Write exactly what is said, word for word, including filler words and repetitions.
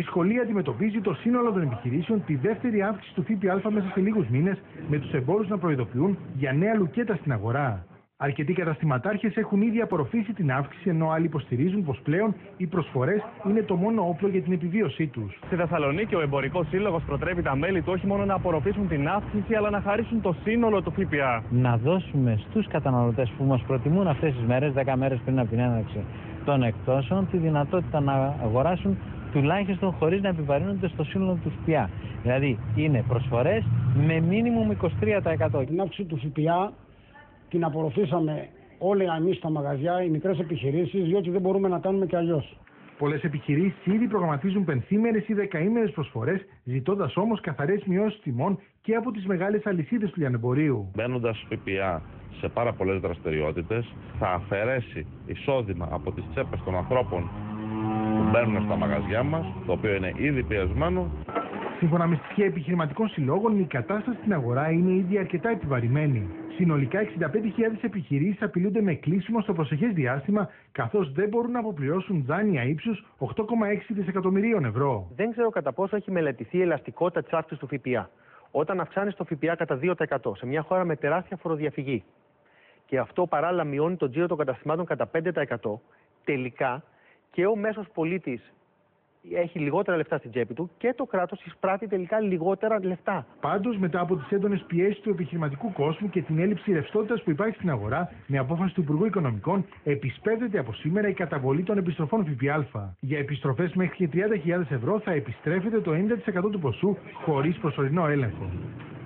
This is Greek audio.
Η σχολή αντιμετωπίζει το σύνολο των επιχειρήσεων τη δεύτερη αύξηση του ΦΠΑ μέσα σε λίγους μήνες, με τους εμπόρους να προειδοποιούν για νέα λουκέτα στην αγορά. Αρκετοί καταστηματάρχες έχουν ήδη απορροφήσει την αύξηση, ενώ άλλοι υποστηρίζουν πως πλέον οι προσφορές είναι το μόνο όπλο για την επιβίωσή τους. Στη Θεσσαλονίκη, ο Εμπορικός Σύλλογος προτρέπει τα μέλη του όχι μόνο να απορροφήσουν την αύξηση, αλλά να χαρίσουν το σύνολο του ΦΠΑ. Να δώσουμε στους καταναλωτές που μας προτιμούν αυτές τις μέρες, δέκα μέρες πριν από την έναρξη των εκπτώσεων, τη δυνατότητα να αγοράσουν τουλάχιστον χωρίς να επιβαρύνονται στο σύνολο του ΦΠΑ. Δηλαδή, είναι προσφορές με μίνιμουμ είκοσι τρία τοις εκατό. Την αύξηση του ΦΠΑ την απορροφήσαμε όλοι εμείς στα μαγαζιά, οι μικρές επιχειρήσεις, διότι δεν μπορούμε να κάνουμε και αλλιώς. Πολλές επιχειρήσεις ήδη προγραμματίζουν πενθήμερες ή δεκαήμερες προσφορές, ζητώντας όμως καθαρές μειώσεις τιμών και από τις μεγάλες αλυσίδες του λιανεμπορίου. Μπαίνοντας ΦΠΑ σε πάρα πολλές δραστηριότητες, θα αφαιρέσει εισόδημα από τις τσέπες των ανθρώπων που μπαίνουν στα μαγαζιά μας, το οποίο είναι ήδη πιεσμένο. Σύμφωνα με στοιχεία επιχειρηματικών συλλόγων, η κατάσταση στην αγορά είναι ήδη αρκετά επιβαρημένη. Συνολικά εξήντα πέντε χιλιάδες επιχειρήσεις απειλούνται με κλείσιμο στο προσεχές διάστημα, καθώς δεν μπορούν να αποπληρώσουν δάνεια ύψους οκτώ κόμμα έξι δισεκατομμυρίων ευρώ. Δεν ξέρω κατά πόσο έχει μελετηθεί η ελαστικότητα της αύξησης του ΦΠΑ. Όταν αυξάνει το ΦΠΑ κατά δύο τοις εκατό σε μια χώρα με τεράστια φοροδιαφυγή και αυτό παράλληλα μειώνει το τζίρο των καταστημάτων κατά πέντε τοις εκατό, τελικά και ο μέσος πολίτης έχει λιγότερα λεφτά στην τσέπη του και το κράτος εισπράττει τελικά λιγότερα λεφτά. Πάντως, μετά από τις έντονες πιέσεις του επιχειρηματικού κόσμου και την έλλειψη ρευστότητας που υπάρχει στην αγορά, με απόφαση του Υπουργού Οικονομικών, επισπεύδεται από σήμερα η καταβολή των επιστροφών ΦΠΑ. Για επιστροφές μέχρι και τριάντα χιλιάδες ευρώ θα επιστρέφεται το ενενήντα τοις εκατό του ποσού χωρίς προσωρινό έλεγχο.